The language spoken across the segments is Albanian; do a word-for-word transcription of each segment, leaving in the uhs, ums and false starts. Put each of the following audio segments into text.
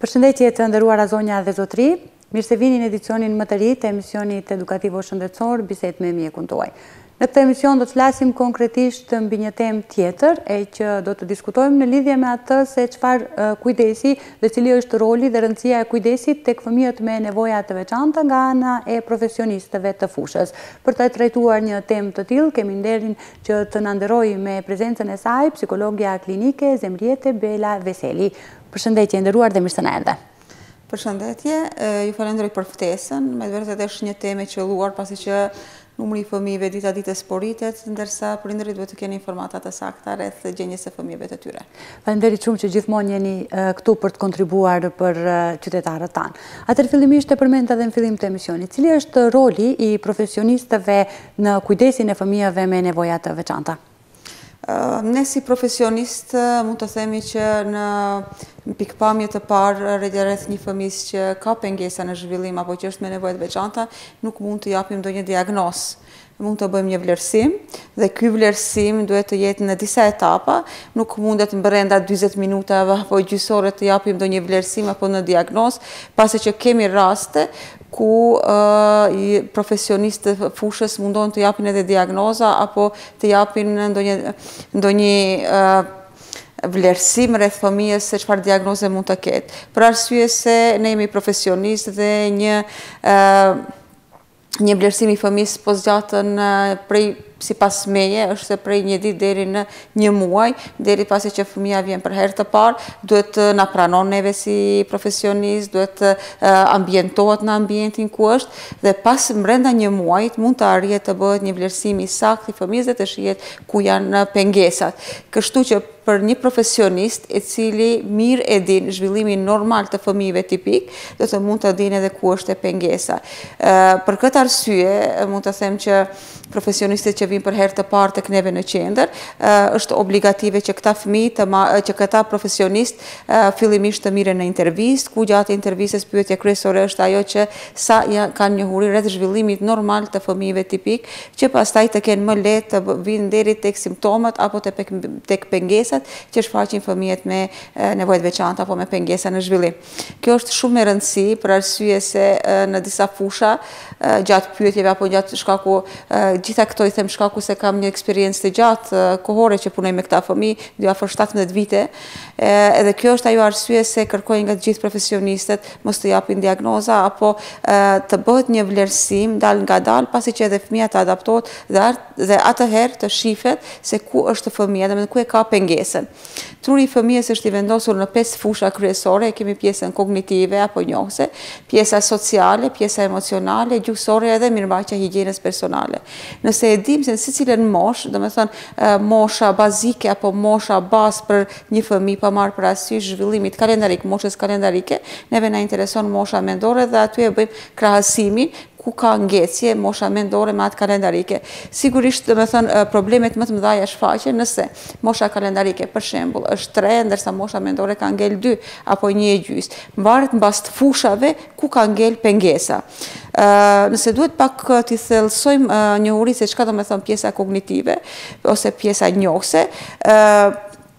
Përshëndetje të nderuara zonja dhe zotri, mirë se vini në edicionin më të ri të emisionit edukativo shëndetësor Bisedë me mjekun tuaj. Në këtë emision do të flasim konkretisht mbi një temë tjetër, e që do të diskutojmë në lidhje me atë se çfarë kujdesi dhe cili është roli dhe rëndësia e kujdesit tek fëmijët me nevoja të veçanta nga ana e profesionistëve të fushës. Për të trajtuar një temë të tillë, kemi nderin që të na nderojë me prezencën e saj psikologja klinike Zemriete Bela Veseli. Përshëndetje, nderuar dhe mirë se na erdhe. Përshëndetje, ju falenderoj për ftesën. Me të vërtetë është një temë e qelluar pasi që numri i fëmijëve ditë a ditë sporitet, ndërsa prindërit duhet të kenë informata të sakta rreth gjendjes së fëmijëve të tyre. Faleminderit shumë që gjithmonë jeni këtu për të kontribuar për qytetarët tanë. Atëherë fillimisht e përmenda edhe në fillim të emisionit, cili është roli i profesionistëve në kujdesin e fëmijëve me nevoja të veçanta? Ne si profesionist mund të themi që në pikpamje të parë rreth një fëmijës që ka pengesa në zhvillim apo që është me nevoja të veçanta, nuk mund të japim ndonjë diagnozë. Mund të bëjmë një vlerësim dhe ky vlerësim duhet të jetë në disa etapa, nuk mundet brenda dyzet minutave apo gjysore të japim ndonjë vlerësim apo në diagnozë, pasi që kemi raste ku uh, profesionistë fushës mundon të japin edhe diagnoza apo të japin ndonjë ndonjë uh, vlerësim rreth fëmijës se çfarë diagnoze mund të ketë. Për arsye se ne jemi profesionistë dhe një uh, një vlerësim i fëmijës po zgjatën prej sipas meje është se prej një ditë deri në një muaj, deri pasi që fëmia vjen për herë të parë, duhet të na pranon neve si profesionist, duhet të ambientohet në ambientin ku është dhe pas brenda një muajit mund të arrihet të bëhet një vlerësim i saktë i fëmijës dhe të shihet ku janë pengesat. Kështu që për një profesionist i cili mirë e din zhvillimin normal të fëmijëve tipik, do të mund të dinë edhe ku është e pengesa. Për këtë arsye, mund të them që profesionistët që vinë për herë të parë tek neve në qendër, është obligative që këta fëmijë, që këta profesionistë fillimisht të mirën në intervistë, ku gjatë intervistës pyetja kryesore është ajo që sa kanë njohuri rreth zhvillimit normal të fëmijëve tipik, që pastaj të kenë më lehtë të vinë deri tek simptomat apo tek pengesat që shfaqin fëmijët me nevoja të veçanta apo me pengesa në zhvillim. Kjo është shumë e rëndësishme për arsye se në disa fusha gjatë pyetjeve apo gjatë shkaku gjitha këto i them shkaku se kam një eksperiencë të gjatë kohore që punoj me këta fëmijë, dy afër shtatëmbëdhjetë vite, edhe kjo është ajo arsye se kërkojnë nga të gjithë profesionistët mos të japin diagnoza apo të bëhet një vlerësim dal nga dal pasi që edhe fëmia të adaptohet dhe atëherë të shihet se ku është fëmia, domethënë ku e ka pengesën. Truri i fëmijës është i vendosur në pesë fusha kryesore, kemi pjesën kognitive apo njohëse, pjesa sociale, pjesa emocionale, gjuhësore dhe mirëmbajtja e higjienës personale. Nëse e dim se secilën moshë, domethënë mosha bazike apo mosha bazë për një fëmijë pa marrë parasysh zhvillimit kalendarik, moshës kalendarike, neve na intereson mosha mendore dhe aty e bëjmë krahasimin ku ka ngjecje mosha mendore me atë kalendarike. Sigurisht, domethënë problemet më të mëdha shfaqen nëse mosha kalendarike për shembull është tre, ndërsa mosha mendore ka ngel dy apo një e gjys. Mbaret mbas fushave ku ka ngel pengesa. Uh, nëse duhet pak t'i thellësojmë uh, njohuri se çka do të thonë pjesa kognitive ose pjesa njohëse, uh,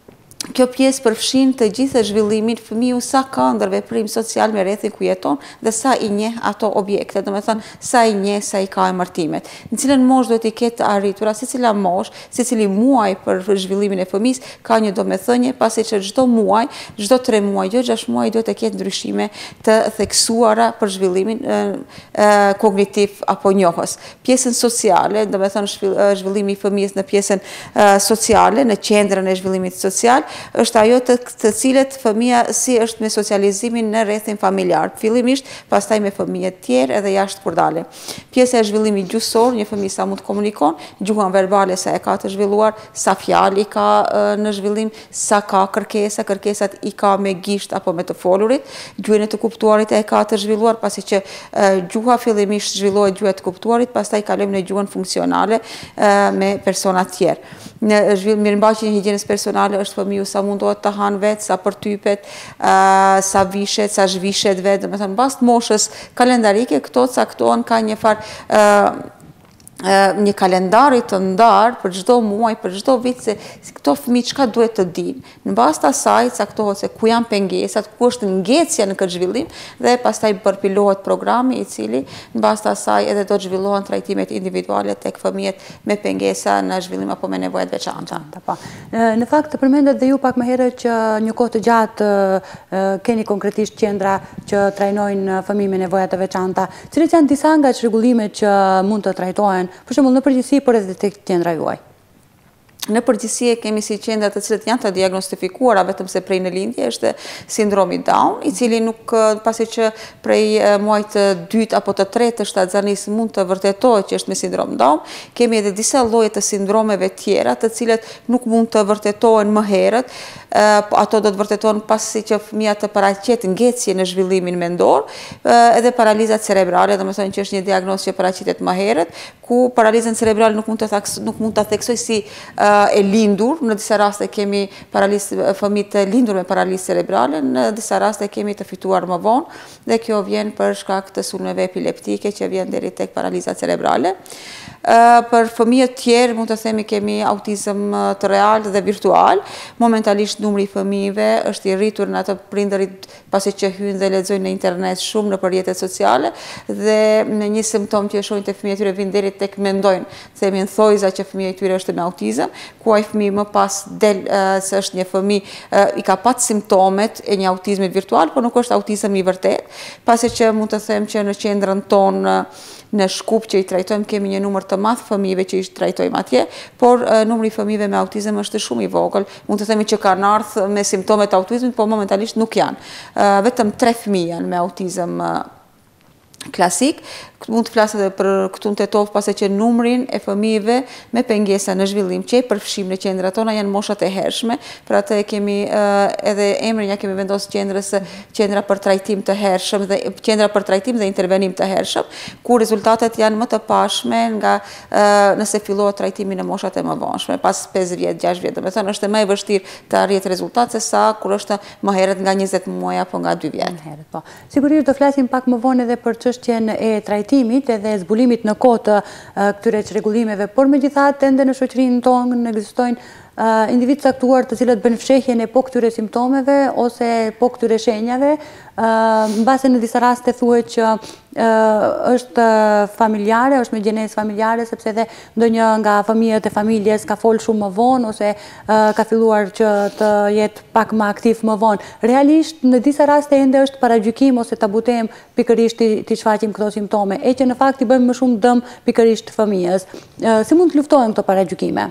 kjo pjesë përfshin të gjithë zhvillimin fëmiu sa ka ndërveprim social me rrethin ku jeton dhe sa i njeh ato objekte, domethënë sa i njeh, sa i ka emërtimet. Në cilën moshë duhet i ketë arritura, secila moshë, secili muaj për zhvillimin e fëmisë ka një domethënie, pasi që çdo muaj, çdo tre muaj, jo gjashtë muaj duhet të ketë ndryshime të theksuara për zhvillimin e, e, kognitiv apo njohës. Pjesën sociale, domethënë zhvillimi i fëmijës në pjesën e, sociale, në qendrën e zhvillimit social, është ajo të, të cilët fëmia si është me socializimin në rrethin familjar, fillimisht, pastaj me fëmijë të tjerë edhe jashtë kur dalin. Pjesa e zhvillimit gjuhësor, një fëmijë sa mund të komunikon, gjuhën verbale sa e ka të zhvilluar, sa fjalë ka e, në zhvillim, sa ka kërkesa, kërkesat i ka me gisht apo me të folurit, gjuhën e të kuptuarit e ka të zhvilluar, pasi që e, gjuha fillimisht zhvillohet gjuha e të kuptuarit, pastaj kalojmë në gjuhën funksionale e, me persona të tjerë. Në mirëmbajtjen e higjienës personale është fëmiu sa mundohet të hanë vetë, sa përtypet, uh, sa vishet, sa zhvishet vetë, domethënë mbas moshës kalendarike këto caktohen ka një farë uh, një kalendarit të ndarë për çdo muaj, për çdo vit, se këto fëmijë çka duhet të dinë. Në bazë të asaj caktohet se ku janë pengesat, ku është ngecja në këtë zhvillim dhe pastaj përpilohet programi i cili në bazë të asaj edhe do të zhvillohen trajtimet individuale tek fëmijët me pengesa në zhvillim apo me nevoja të veçanta. Në fakt përmendet dhe ju pak më herët që një kohë të gjatë keni konkretisht qendra që trajnojnë fëmijë me nevoja të veçanta. Cilat janë disa nga çrregullimet që mund të trajtohen për shembull në përgjithësi, por edhe tek qendra juaj? Në përgjithësi kemi si qendra të cilët janë të diagnostifikuara vetëm se prej në lindje është sindromi Down, i cili nuk pasi që prej muajit të dytë apo të tretë të shtatzanis mund të vërtetohet që është me sindrom Down, kemi edhe disa lloje të sindromeve tjera të cilët nuk mund të vërtetohen më herët, ato do të vërtetohen pasi që fëmia të paraqet ngecje në zhvillimin mendor, edhe paralizat cerebrale, domethënë që është një diagnozë që paraqitet më herët, ku paralizën cerebrale nuk mund të nuk mund ta theksoj si e lindur, në disa raste kemi fëmijë të lindur me paralizë cerebrale, në disa raste kemi të fituar më vonë, dhe kjo vjen për shkak të sulmeve epileptike që vjen deri tek paraliza cerebrale. Për fëmijët tjerë, mund të themi kemi autizëm të real dhe virtual. Momentalisht numri i fëmijëve është i rritur në atë prindërit pasi që hyjnë dhe lexojnë në internet shumë në rrjetet sociale dhe në një simptom që e shohin te fëmijët e tyre vin deri tek mendojnë se themi në thojza që fëmia i tyre është me autizëm, ku ai fëmijë më pas del se është një fëmijë i ka pat simptomet e një autizmi virtual, por nuk është autizëm i vërtet, pasi që mund të them që në qendrën tonë në Shkup që i trajtojmë kemi një numër të madh fëmijëve që i trajtojmë atje, por numri i fëmijëve me autizëm është shumë i vogël. Mund të themi që kanë ardhur me simptome të autizmit, por momentalisht nuk janë. Vetëm tre fëmijë janë me autizëm klasik. Mund të flas edhe për këtu në Tetov, pasi që numrin e fëmijëve me pengesa në zhvillim që e përfshim në qendrat tona janë moshat e hershme, për atë e kemi edhe emrin ja kemi vendosur qendrës qendra për trajtim të hershëm dhe qendra për trajtim dhe intervenim të hershëm, ku rezultatet janë më të pashme nga nëse fillohet trajtimi në moshat e mëvonshme, pas pesë vjet, gjashtë vjet. Domethënë është më e vështirë të arrihet rezultat se sa kur është më herët nga njëzet muaj apo nga dy vjet. Po. Sigurisht do flasim pak më vonë edhe për çështjen e trajtimit edhe zbulimit në kohë të këtyre çrregullimeve, por megjithatë ende në shoqërinë tonë ekzistojnë individ caktuar të cilët bën fshehjen e po këtyre simptomeve ose po këtyre shenjave, mbase në disa raste thuhet që është familjare, është me gjenezë familjare, sepse edhe ndonjë nga fëmijët e familjes ka fol shumë më vonë ose ka filluar që të jetë pak më aktiv më vonë. Realisht në disa raste ende është paragjykim ose tabutem pikërisht të shfaqim këto simptome, e që në fakt i bëjmë më shumë dëm pikërisht fëmijës. Si mund të luftohen këto paragjykime?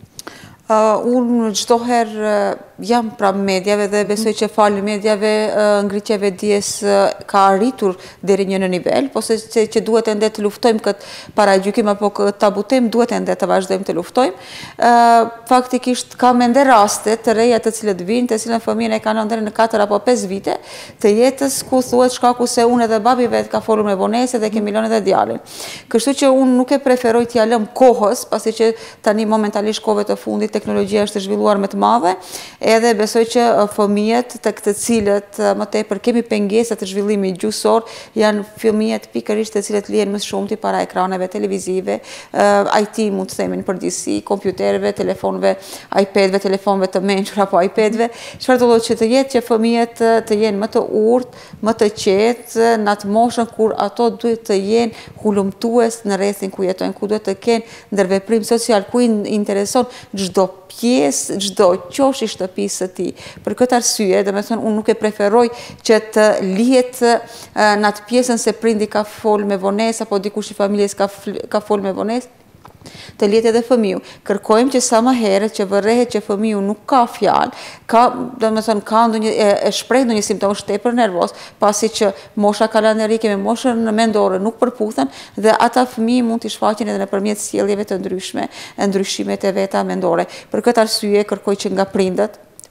Unë çdo herë jam pranë medjave dhe besoj që falë medjave ngritjeve dijes ka arritur deri një në nivel, po se që duhet ende të luftojmë këtë paragjykim apo këtë tabutem, duhet ende të vazhdojmë të luftojmë. Faktikisht kam ende raste të reja të cilët vinë, të cilën fëmijën e kanë deri në katër apo pesë vite të jetës, ku thuhet shkaku se unë edhe babi vet ka folur me vonese dhe kemi lënë edhe djalin. Kështu që unë nuk e preferoj t'ja lëm kohës, pasi që tani momentalisht kohëve të fundit teknologjia është zhvilluar më të madhe, edhe besoj që fëmijët të këtë cilët më tepër kemi pengesa të zhvillimit gjuhësor janë fëmijët pikërisht të cilët lihen më shumë para ekraneve televizive, I T mund të themi në përgjithësi, kompjuterëve, telefonëve, iPadëve, telefonëve të mençur apo iPadëve, çfarë do të që jetë që fëmijët të jenë më të urtë, më të qetë në atë moshën kur ato duhet të jenë hulumtues në rrethin ku jetojnë, ku duhet të kenë ndërveprim social, ku i intereson çdo pjesë, çdo qosh i shtëpisë së tij. Për këtë arsye, domethënë unë nuk e preferoj që të lihet në atë pjesën se prindi ka fol me vonesë apo dikush i familjes ka ka fol me vonesë, të lihet edhe fëmiu. Kërkojmë që sa më herët që vërrehet që fëmiu nuk ka fjalë, ka, domethënë ka ndonjë e, e shpreh ndonjë simptom tepër nervoz, pasi që mosha kalendarike me moshën mendore nuk përputhen dhe ata fëmijë mund të shfaqen edhe nëpërmjet sjelljeve të ndryshme, ndryshimet e veta mendore. Për këtë arsye kërkoj që nga prindët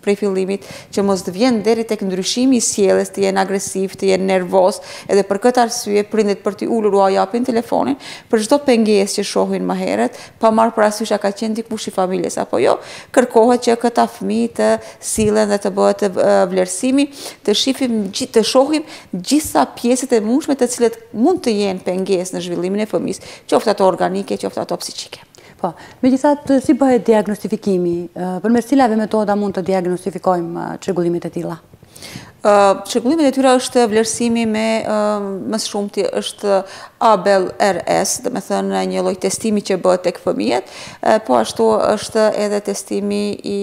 prej fillimit që mos të vjen deri tek ndryshimi i sjelljes, të jenë agresiv, të jenë nervoz, edhe për këtë arsye prindet për t'i ulur u japin telefonin për çdo pengesë që shohin më herët, pa marrë parasysh a ka qenë dikush i familjes apo jo, kërkohet që këta fëmijë të sillen dhe të bëhet vlerësimi, të shihim, të shohim gjithsa pjesët e mundshme të cilet mund të jenë pengesë në zhvillimin e fëmijës, qoftë ato organike, qoftë ato psiqike. Po, megjithatë, si bëhet diagnostifikimi? Përmes cilave metoda mund të diagnostifikojmë çrregullimet e tilla? Çrregullimet e tyre është vlerësimi me më shumti është A B L R S, dhe me thënë një lloj testimi që bëhet tek fëmijët, po ashtu është edhe testimi i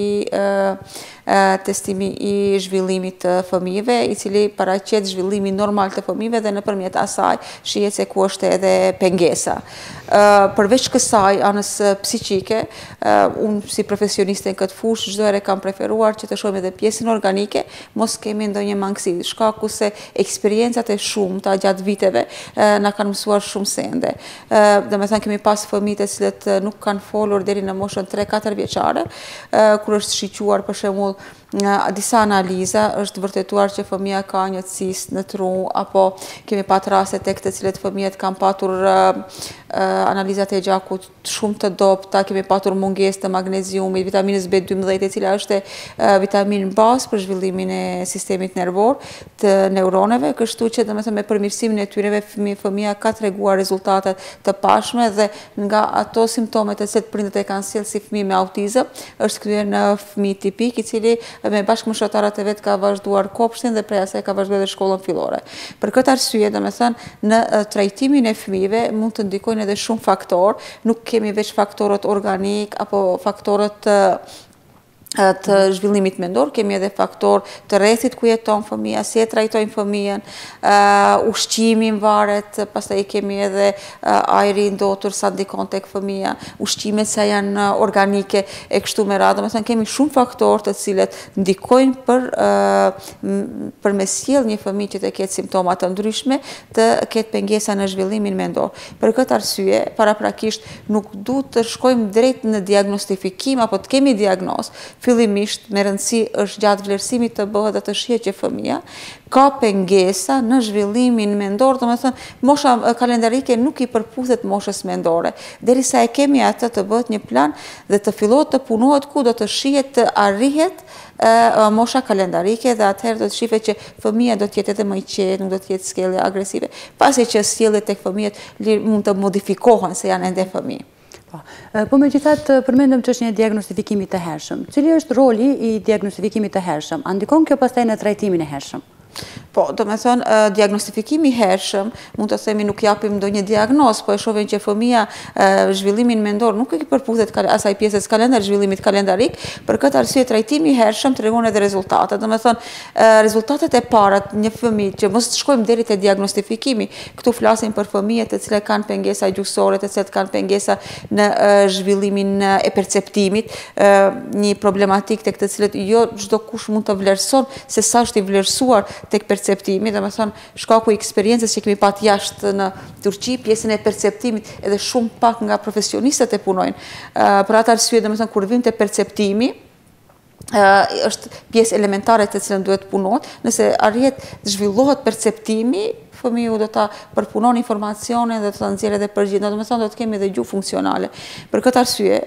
testimi i zhvillimit të fëmijëve, i cili paraqet zhvillimin normal të fëmijëve dhe nëpërmjet asaj shihet se ku është edhe pengesa. Përveç kësaj anës psiqike, unë si profesioniste në këtë fushë çdo herë kam preferuar që të shohim edhe pjesën organike, mos kemi ndonjë mangësi, shkaku se eksperiencat e shumta gjatë viteve na kanë mësuar shumë sende. Dhe me thënë kemi pas fëmijë të cilët nuk kanë folur deri në moshën tre katër vjeçare, kur është shiquar për shembull disa analiza, është vërtetuar që fëmija ka një cis në tru, apo kemi pat raste tek të cilët fëmijët kanë patur analizat e gjakut shumë të dopta, kemi patur mungesë të magneziumit, vitaminës B dymbëdhjetë, e cila është vitaminë bazë për zhvillimin e sistemit nervor të neuroneve, kështu që domethënë me përmirësimin e tyreve fëmija ka treguar rezultate të pashme dhe nga ato simptomet të cilët prindët e kanë sjellë si fëmijë me autizëm, është kthyer në fëmijë tipik, i cili me bashkëmoshatërët e vet ka vazhduar kopshtin dhe prej asaj ka vazhduar edhe shkollën fillore. Për këtë arsye, domethënë, në trajtimin e fëmijëve mund të ndikojnë edhe shumë faktorë, nuk kemi veç faktorët organik apo faktorët të zhvillimit mendor, kemi edhe faktor të rrethit ku jeton fëmija, si e trajtojnë fëmijën, ushqimin varet, pastaj kemi edhe ajri ndotur sa ndikon tek fëmija, ushqimet sa janë organike e kështu me radhë, domethënë kemi shumë faktorë të cilët ndikojnë për për me sjell një fëmijë që të ketë simptoma të ndryshme, të ketë pengesa në zhvillimin mendor. Për këtë arsye, paraprakisht nuk duhet të shkojmë drejt në diagnostifikim apo të kemi diagnozë. Fillimisht, me rëndësi është gjatë vlerësimit të bëhet dhe të shihet që fëmija ka pengesa në zhvillimin mendor, domethënë mosha kalendarike nuk i përputhet moshës mendore. Derisa e kemi atë të bëhet një plan dhe të fillohet të punohet ku do të shihet të arrihet mosha kalendarike dhe atëherë do të shihet që fëmija do të jetë edhe më i qetë, nuk do të jetë sjellje agresive, pasi që sjelljet tek fëmijët mund të modifikohen se janë ende fëmijë. Po me gjithatë përmendëm çështjen e diagnostifikimit të hershëm. Cili është roli i diagnostifikimit të hershëm? A ndikon kjo pastaj në trajtimin e hershëm? Po, do me thonë, diagnostifikimi hershëm, mund të themi nuk japim ndonjë diagnoz, po e shohim që fëmija zhvillimin mendor nuk e përputhet asaj pjesës kalendar, zhvillimit kalendarik, për këtë arsye trajtimi hershëm tregon edhe rezultate. Do me thonë, rezultatet e parat një fëmijë, që mos të shkojmë deri te diagnostifikimi, këtu flasim për fëmijët të cilët kanë pengesa gjuhësore, të cilët kanë pengesa në zhvillimin e perceptimit, një problematik tek të cilët jo çdo kush mund të vlerëson se sa është i vlerësuar tek perceptimi, dhe me thonë shkaku i eksperiencës që kemi pat jashtë në Turqi, pjesën e perceptimit edhe shumë pak nga profesionistët e punojnë. Për atë arsye, dhe me thonë, kur vim të perceptimi, është pjesë elementare të cilën duhet punohet, nëse arrihet të zhvillohet perceptimi, fëmiu do ta përpunon informacionin dhe do ta nxjerrë edhe përgjigje, do të thonë do të kemi edhe gjuhë funksionale. Për këtë arsye,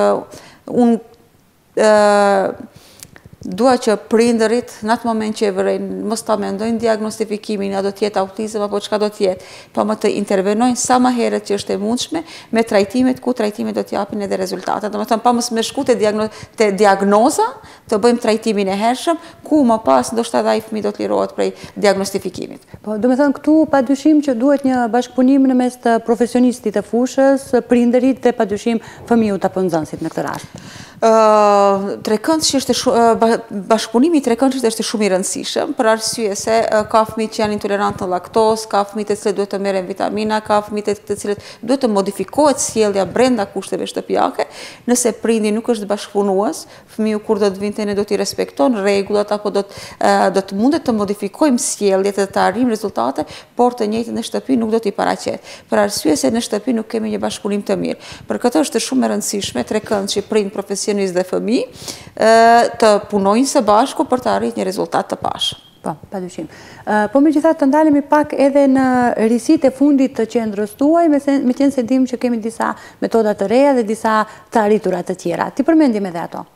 unë dua që prindërit në atë moment që e vërejnë mos ta mendojnë diagnostifikimin, a do të jetë autizëm apo çka do të jetë, pa më të intervenojnë sa më herët që është e mundshme me trajtimet ku trajtimet do të japin edhe rezultate. Domethënë pa mos më shku te te diagnoza, të bëjmë trajtimin e hershëm, ku më pas ndoshta ai fëmijë do të lirohet prej diagnostifikimit. Po, domethënë këtu padyshim që duhet një bashkëpunim në mes të profesionistit të fushës, prindërit dhe padyshim fëmijët apo nxënësit në këtë rast. Trekëndshi është bashkëpunimi i trekëndshit është shumë i rëndësishëm për arsye se ka fëmijë që janë intolerantë në laktozë, ka fëmijë të cilët duhet të merren vitamina, ka fëmijë të cilët duhet të modifikohet sjellja brenda kushteve shtëpiake. Nëse prindi nuk është bashkëpunues, fëmiu kur do të vinte ne do t'i respekton rregullat apo do të do të mundet të modifikojmë sjelljet dhe të arrijmë rezultate, por të njëjtën në shtëpi nuk do t'i paraqet. Për arsye se në shtëpi nuk kemi një bashkëpunim të mirë. Për këtë është shumë e rëndësishme trekëndshi prind profesionist profesionistë dhe fëmijë, të punojnë së bashku për të arritur një rezultat të pashëm. Po, pa dyshim. Po me gjithat të ndalemi pak edhe në risit e fundit të qendrës tuaj, me qenë se dim që kemi disa metodat të reja dhe disa të arriturat të tjera. Ti përmendim edhe ato?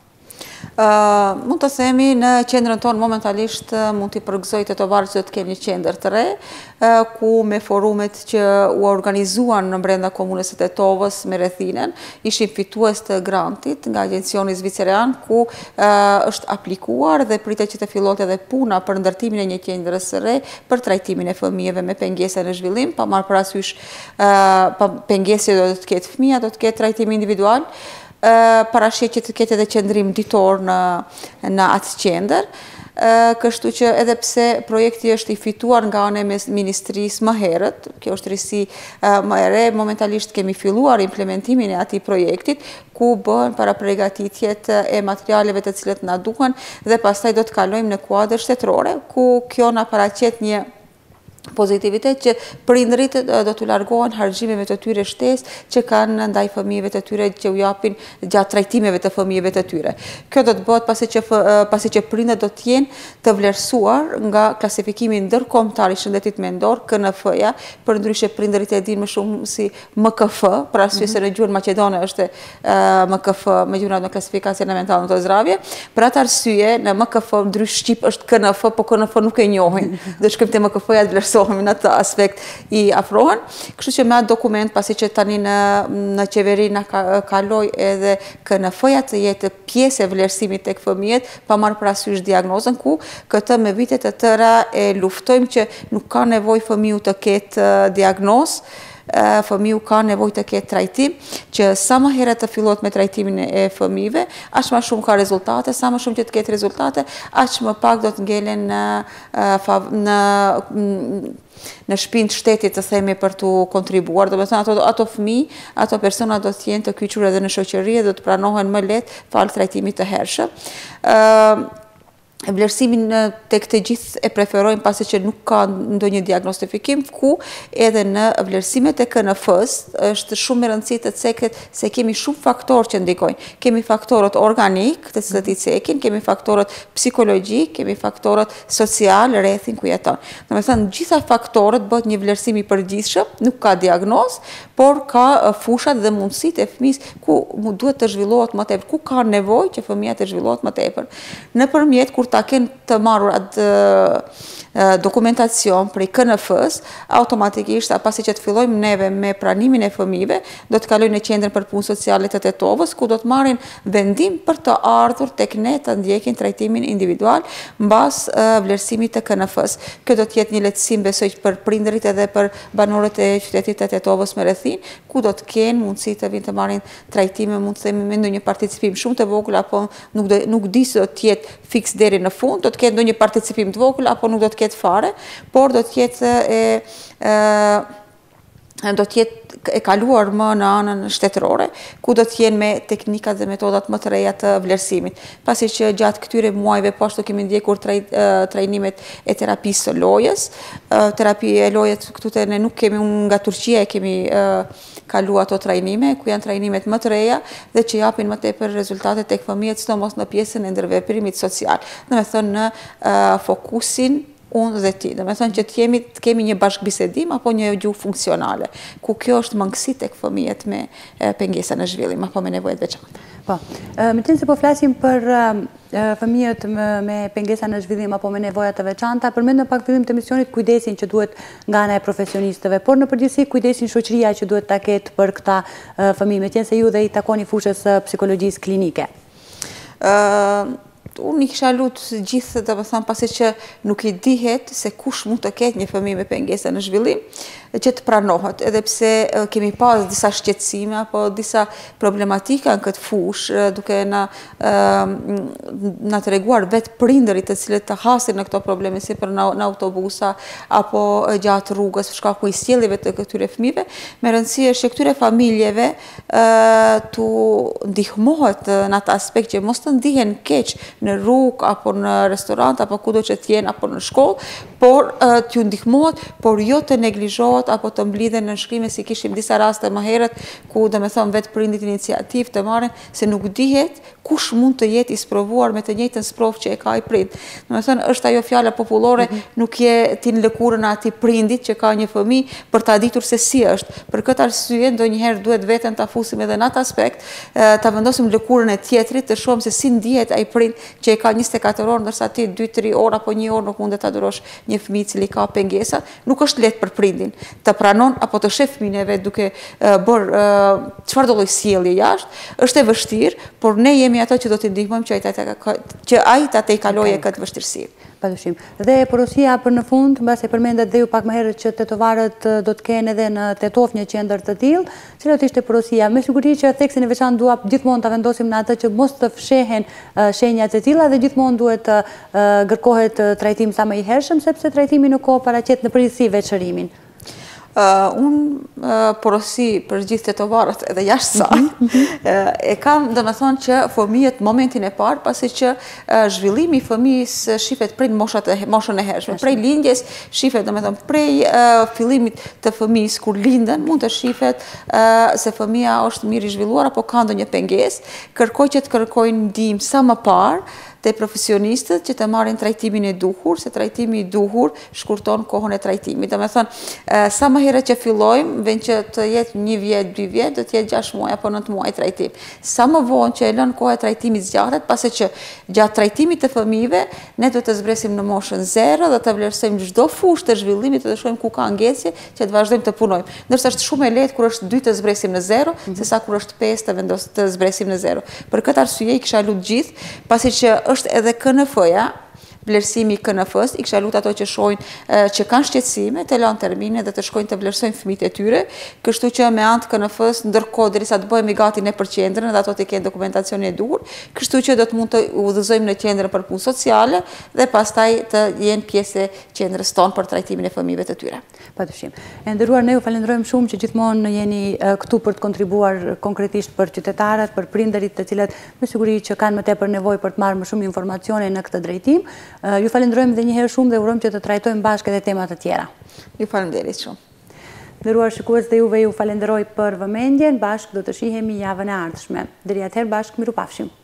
Uh, mund të themi në qendrën tonë momentalisht uh, mund t'i përgëzoj të të varë që të kemi një qendër të re, uh, ku me forumet që u organizuan në brenda komunës së Tetovës me rrethinen, ishim fitues të grantit nga agencioni zviceran, ku uh, është aplikuar dhe pritet që të fillot edhe puna për ndërtimin e një qendrës së re për trajtimin e fëmijëve me pengese në zhvillim, pa marrë parasysh uh, pa pengese do të ketë fëmija, do të ketë trajtim individual, parashit që të ketë edhe qëndrim ditor në, në atë qendër, kështu që edhe pse projekti është i fituar nga anë e ministrisë më herët, kjo është risi më e re, momentalisht kemi filluar implementimin e atij projektit, ku bëhen para përgatitjet e materialeve të cilët na duhen dhe pastaj do të kalojmë në kuadër shtetërore, ku kjo na paraqet një pozitivitet që prindërit do të largohen harxhimeve të tyre shtesë që kanë ndaj fëmijëve të tyre që u japin gjatë trajtimeve të fëmijëve të tyre. Kjo do të bëhet pasi që pasi që prindërit do të jenë të vlerësuar nga klasifikimi ndërkombëtar i shëndetit mendor K N F-ja, përndryshe prindërit e dinë më shumë si M K F, për arsye se në gjuhën maqedone është M K F, me gjuhën në klasifikacion e mentalë të zdravje. Për atë arsye në M K F ndrysh shqip është K N F, po K N F nuk e njohin. Do shkojmë te M K F-ja të në atë aspekt i afrohen. Kështu që me atë dokument, pasi që tani në, në qeveri në ka, kaloj edhe K N F-ja të jetë pjesë e vlerësimit tek fëmijët, pa marrë parasysh diagnozën, ku këtë me vitet të tëra e luftojmë që nuk ka nevojë fëmiu të ketë diagnozë, fëmiu ka nevojë të ketë trajtim, që sa më herët të fillot me trajtimin e fëmijëve, aq më shumë ka rezultate, sa më shumë që të ketë rezultate, aq më pak do të ngelen në në në shpinë të shtetit të themi për të kontribuar. Do të thonë ato ato fëmijë, ato persona do të jenë të kyçur edhe në shoqëri dhe do të pranohen më lehtë fal trajtimit të hershëm. ë Vlerësimin tek të gjithë e preferojmë pasi që nuk ka ndonjë diagnostifikim, ku edhe në vlerësimet e K N F-s është shumë e rëndësishme të ceket se kemi shumë faktorë që ndikojnë. Kemi faktorët organik, të cilët i cekin, kemi faktorët psikologjik, kemi faktorët social, rrethin ku jeton. Domethënë, gjitha faktorët bëhet një vlerësim i përgjithshëm, nuk ka diagnozë, por ka fushat dhe mundësitë e fëmisë ku duhet të zhvillohet më tepër, ku ka nevojë që fëmia të zhvillohet më tepër. Nëpërmjet kur ta kenë të marrur atë dokumentacion për i K N F-s, automatikisht, pasi që të fillojmë neve me pranimin e fëmijëve, do të kalojnë në qendrën për punë sociale të Tetovës, ku do të marrin vendim për të ardhur tek ne të ndjekin trajtimin individual mbas vlerësimit të K N F-s. Kjo do të jetë një lehtësim besoj për prindërit edhe për banorët e qytetit të Tetovës me rrethin, ku do të kenë mundësi të vinë të marrin trajtime, mund të themi me ndonjë participim shumë të vogël apo nuk do, nuk di se do të jetë fiks deri në fund, do të ketë ndonjë participim të vogël apo nuk do të ketë fare, por do të jetë e, e do të jetë e kaluar më në anën shtetërore, ku do të jenë me teknikat dhe metodat më të reja të vlerësimit. Pasi që gjatë këtyre muajve poshtë kemi ndjekur trajnimet e terapisë së lojës, terapi e lojës këtu te ne nuk kemi, nga Turqia e kemi kalu ato trajnime, ku janë trajnimet më të reja dhe që japin më tepër rezultate tek fëmijët, sidomos në pjesën e ndërveprimit social. Domethënë në fokusin unë dhe ti. Dhe me thënë që të kemi, të kemi një bashkëbisedim apo një gjuhë funksionale, ku kjo është mangësi tek fëmijët me pengesa në zhvillim apo me nevojat veçanta. Po, me qenë se po flasim për fëmijët me pengesa në zhvillim apo me nevojat të veçanta, përmendëm pak fillim të misionit kujdesin që duhet nga ana e profesionistëve, por në përgjithësi kujdesin shoqëria që duhet ta ketë për këta fëmijë, me qenë se ju dhe i takoni fushës psikologjisë klinike. Unë i kisha lutë gjithë, dhe më thamë, pasi që nuk i dihet se kush mund të ketë një fëmijë me pengesa në zhvillim, që të pranohet, edhe pse kemi pas disa shqetësime apo disa problematika në këtë fush, duke na, na të reguar vetë prindërit të cilët të hasin në këto probleme, si për në, në autobusa, apo gjatë rrugës, për shkak i sjelljeve të këtyre fëmijëve, me rëndësi është që këtyre familjeve të ndihmohet në atë aspekt që mos të ndihen keq në rrugë, apo në restorant, apo kudo që t'jenë, apo në shkollë, por t'ju ndihmohet, por jo të neglizhohet apo të mblidhen në shkrime si kishim disa raste më herët, ku dhe me thonë vetë prindit iniciativ të marrin, se nuk dihet kush mund të jetë i sprovuar me të njëjtën sprovë që e ka i prind. Dhe me thonë, është ajo fjala popullore, mm -hmm. nuk je ti në lëkurën ati prindit që ka një fëmijë për ta ditur se si është. Për këtë arsye, ndonjëherë duhet veten ta fusim edhe në atë aspekt, ta vendosim lëkurën e tjetrit, të shohim se si ndihet ai prind që e ka njëzet e katër orë, ndërsa ti dy tre orë apo një orë nuk mund të ta durosh një fëmijë i cili ka pengesa. Nuk është lehtë për prindin të pranon apo të shef fëmijën e vet duke bërë çfarë do lloj sjellje jashtë. Është e vështirë, por ne jemi ato që do t'i ndihmojmë që ai ta tejkalojë këtë vështirësi. Padyshim. Dhe porosia për në fund, mbas e përmendet dhe ju pak më herët që tetovarët do të kenë edhe në Tetov një qendër të tillë, cila ishte porosia? Me siguri që theksin e veçantë dua gjithmonë ta vendosim në atë që mos të fshehen shenjat e tilla dhe gjithmonë duhet të kërkohet trajtim sa më i hershëm, sepse trajtimi në kohë paraqet në përgjithësi veçërimin. Unë porosi për gjithë tetovarët edhe jashtë saj, e kam dhe me thonë që fëmijët momentin e parë, pasi që zhvillimi i fëmijës shifet prej moshën e hershme, prej lindjes shifet dhe me thonë prej fillimit të fëmijës kur linden, mund të shifet se fëmija është mirë i zhvilluar apo ka ndonjë pengesë, kërkoj që të kërkojnë ndihmë sa më parë të profesionistët që të marrin trajtimin e duhur, se trajtimi i duhur shkurton kohën e trajtimit. Dhe me thënë, sa më herët që fillojmë, vjen që të jetë një vjet, dy vjet, do të jetë gjashtë muaj apo nëntë muaj trajtim. Sa më vonë që e lën koha e trajtimit zgjatet, pasi që gjatë trajtimit të fëmijëve, ne do të zbresim në moshën zero dhe të vlerësojmë çdo fushë të zhvillimit dhe të shohim ku ka ngjecje që të vazhdojmë të punojmë. Ndërsa është shumë e lehtë kur është dy të zbresim në zero, sesa kur është pesë të vendos të zbresim në zero. Për këtë arsye i kisha lutur gjithë, pasi që është edhe K N F-ja, vlerësimi i K N F-s, i kisha lutur ato që shohin që kanë shqetësime, të lanë termine dhe të shkojnë të vlerësojnë fëmijët e tyre, kështu që me anë të K N F-s, ndërkohë derisa të bëhemi gati ne për qendrën dhe ato të kenë dokumentacionin e duhur, kështu që do të mund të udhëzojmë në qendrën për punë sociale dhe pastaj të jenë pjesë e qendrës tonë për trajtimin e fëmijëve të tyre. Padyshim. E nderuar, ne ju falenderojmë shumë që gjithmonë jeni këtu për të kontribuar konkretisht për qytetarët, për prindërit të cilët me siguri që kanë më tepër nevojë për të marrë më shumë informacione në këtë drejtim. Ju falenderojmë dhe një herë shumë dhe urojmë që të trajtojmë bashkë edhe tema të tjera. Ju falenderit shumë. Nderuar shikues, dhe juve ju falenderoj për vëmendjen, bashkë do të shihemi javën e ardhshme. Deri atëherë bashkë, mirupafshim.